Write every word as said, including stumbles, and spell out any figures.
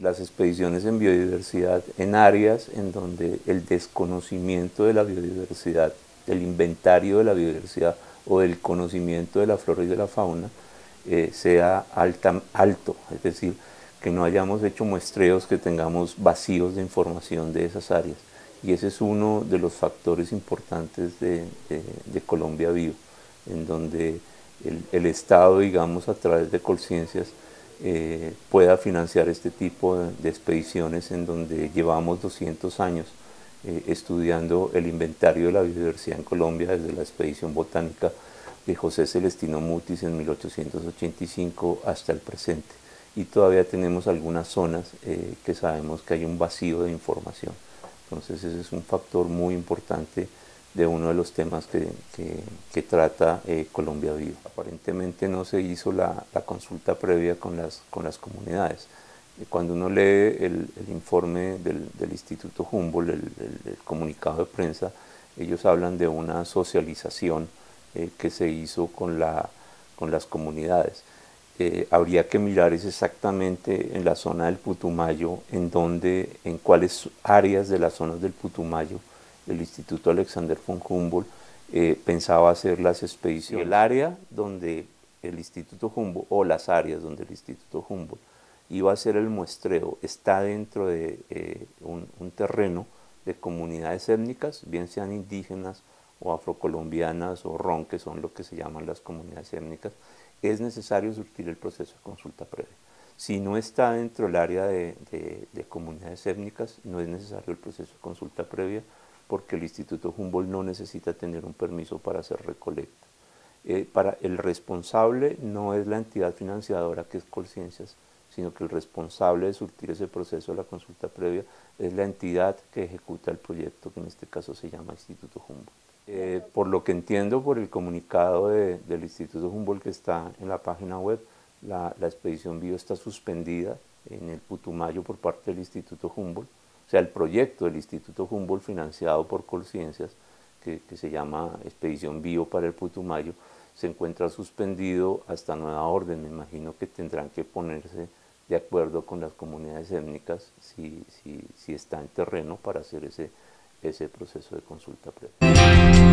las expediciones en biodiversidad en áreas en donde el desconocimiento de la biodiversidad, del inventario de la biodiversidad o del conocimiento de la flora y de la fauna eh, sea alta, alto, es decir, que no hayamos hecho muestreos, que tengamos vacíos de información de esas áreas. Y ese es uno de los factores importantes de, de, de Colombia Vivo, en donde el, el Estado, digamos, a través de Colciencias, eh, pueda financiar este tipo de, de expediciones en donde llevamos doscientos años eh, estudiando el inventario de la biodiversidad en Colombia, desde la expedición botánica de José Celestino Mutis en mil ochocientos ochenta y cinco hasta el presente. Y todavía tenemos algunas zonas eh, que sabemos que hay un vacío de información. Entonces ese es un factor muy importante de uno de los temas que, que, que trata eh, Colombia Vivo. Aparentemente no se hizo la, la consulta previa con las, con las comunidades. Cuando uno lee el, el informe del, del Instituto Humboldt, el, el, el comunicado de prensa, ellos hablan de una socialización eh, que se hizo con, la, con las comunidades. Eh, habría que mirar es exactamente en la zona del Putumayo, en donde, en cuáles áreas de las zonas del Putumayo el Instituto Alexander von Humboldt eh, pensaba hacer las expediciones. El área donde el Instituto Humboldt, o las áreas donde el Instituto Humboldt iba a hacer el muestreo, está dentro de eh, un, un terreno de comunidades étnicas, bien sean indígenas o afrocolombianas o ron, que son lo que se llaman las comunidades étnicas, es necesario surtir el proceso de consulta previa. Si no está dentro del área de, de, de comunidades étnicas, no es necesario el proceso de consulta previa, porque el Instituto Humboldt no necesita tener un permiso para hacer recolecta. Eh, para el responsable no es la entidad financiadora, que es Colciencias, sino que el responsable de surtir ese proceso de la consulta previa es la entidad que ejecuta el proyecto, que en este caso se llama Instituto Humboldt. Eh, por lo que entiendo por el comunicado de, del Instituto Humboldt que está en la página web, la, la expedición Bio está suspendida en el Putumayo por parte del Instituto Humboldt. O sea, el proyecto del Instituto Humboldt financiado por Colciencias, que, que se llama Expedición Bio para el Putumayo, se encuentra suspendido hasta nueva orden. Me imagino que tendrán que ponerse de acuerdo con las comunidades étnicas si, si, si está en terreno para hacer ese, ese proceso de consulta previa.